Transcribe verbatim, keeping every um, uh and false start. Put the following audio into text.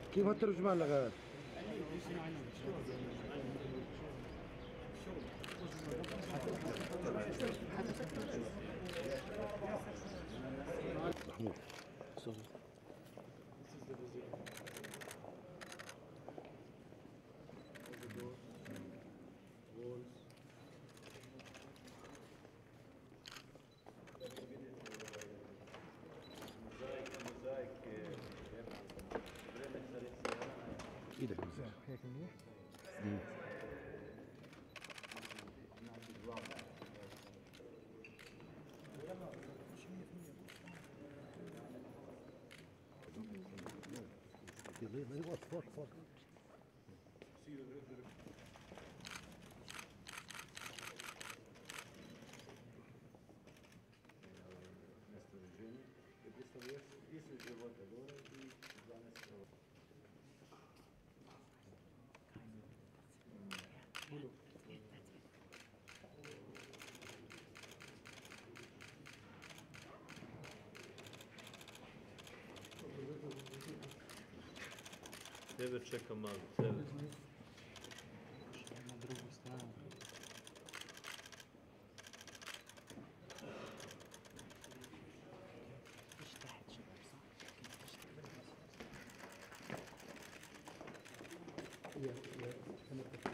كيف الترجمان لغاية؟ محمود سوري. ايدك مزاح هيك منيح. فوق فوق Tebe čekam malo, tebe. Na drugu stranu. يا يا